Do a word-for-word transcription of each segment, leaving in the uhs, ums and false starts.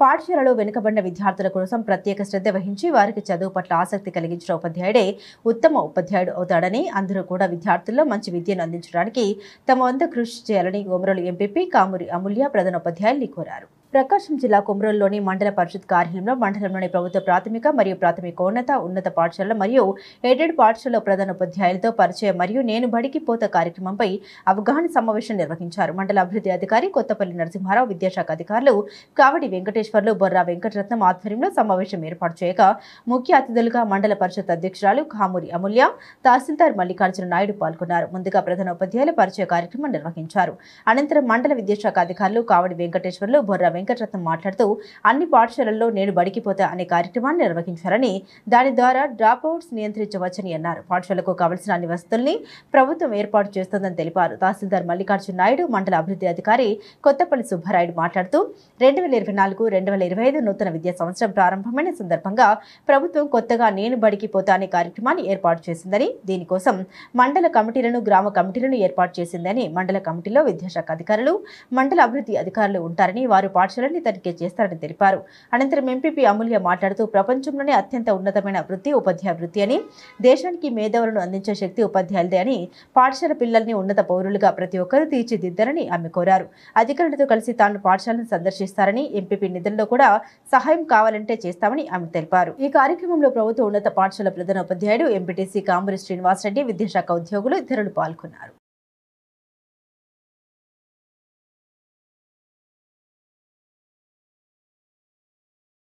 పాఠశాలలో వెనుకబడిన విద్యార్థుల కోసం ప్రత్యేక శ్రద్ధ వహించి వారికి చదువు పట్ల ఆసక్తి కలిగించిన ఉపాధ్యాయుడే ఉత్తమ ఉపాధ్యాయుడు అవుతాడని, అందరూ కూడా విద్యార్థుల్లో మంచి విద్యను అందించడానికి తమ వంతు కృషి చేయాలని కొమరోలు ఎంపీపీ కామూరి అమూల్య ప్రధానోపాధ్యాయుల్ని కోరారు. ప్రకాశం జిల్లా కొమరోలులోని మండల పరిషత్ కార్యాలయంలో మండలంలోని ప్రభుత్వ ప్రాథమిక మరియు ప్రాథమికోన్నత ఉన్నత పాఠశాలల మరియు ఎయిడెడ్ పాఠశాల ప్రధానోపాధ్యాయులతో పరిచయం మరియు నేను బడికి పోత కార్యక్రమంపై అవగాహన సమావేశం నిర్వహించారు. మండల అభివృద్ధి అధికారి కొత్తపల్లి నరసింహారావు, విద్యాశాఖ అధికారులు కావడి వెంకటేశ్వర్లు, బొర్రా వెంకటరత్నం ఆధ్వర్యంలో సమావేశం ఏర్పాటు చేయగా ముఖ్య అతిథులుగా మండల పరిషత్ అధ్యక్షురాలు కామూరి అమూల్య, తహసీల్దార్ మల్లికార్జున నాయుడు పాల్గొన్నారు. ముందుగా ప్రధానోపాధ్యాయుల పరిచయ కార్యక్రమం నిర్వహించారు. అనంతరం మండల విద్యాశాఖ అధికారులు కావడి వెంకటేశ్వర్లు, బొర్రా వెంకటరత్నం మాట్లాడుతూ అన్ని పాఠశాలల్లో నేడు బడికిపోతా అనే కార్యక్రమాన్ని నిర్వహించారని, దాని ద్వారా డ్రాప్ అవుట్స్ నియంత్రించవచ్చని అన్నారు. పాఠశాలకు కావలసిన అన్ని వసతుల్ని ప్రభుత్వం ఏర్పాటు చేస్తోందని తెలిపారు. తహసీల్దార్ మల్లికార్జున నాయుడు, మండల అభివృద్ధి అధికారి కొత్తపల్లి సుబ్బారాయుడు మాట్లాడుతూ రెండు వేల ఇరవై నాలుగు రెండు వేల ఇరవై ఐదు నూతన విద్యా సంవత్సరం ప్రారంభమైన సందర్భంగా ప్రభుత్వం కొత్తగా నేను బడికి పోతా అనే కార్యక్రమాన్ని ఏర్పాటు చేసిందని, దీనికోసం మండల కమిటీలను, గ్రామ కమిటీలను ఏర్పాటు చేసిందని, మండల కమిటీలో విద్యాశాఖ అధికారులు, మండల అభివృద్ధి అధికారులు ఉంటారని, వారు పాఠశాలని తనిఖీ చేస్తారని తెలిపారు. అనంతరం ఎంపీపీ అమూల్య మాట్లాడుతూ ప్రపంచంలోనే అత్యంత ఉన్నతమైన వృత్తి ఉపాధ్యాయ వృత్తి అని, దేశానికి మేధావులను అందించే శక్తి ఉపాధ్యాయులదే అని, పాఠశాల పిల్లల్ని ఉన్నత పౌరులుగా ప్రతి ఒక్కరూ తీర్చిదిద్దారని ఆమె కోరారు. అధికారులతో కలిసి తాను పాఠశాలను సందర్శిస్తారని, ఎంపీపీ నిధుల్లో కూడా సహాయం కావాలంటే చేస్తామని ఆమె తెలిపారు. ఈ కార్యక్రమంలో ప్రభుత్వ ఉన్నత పాఠశాల ప్రధానోపాధ్యాయుడు ఎంపీటీసీ కాంబూరి శ్రీనివాసరెడ్డి, విద్యాశాఖ ఉద్యోగులు ఇతరులు పాల్గొన్నారు.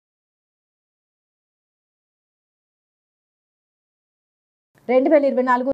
రెండు వేల ఇరవై నాలుగు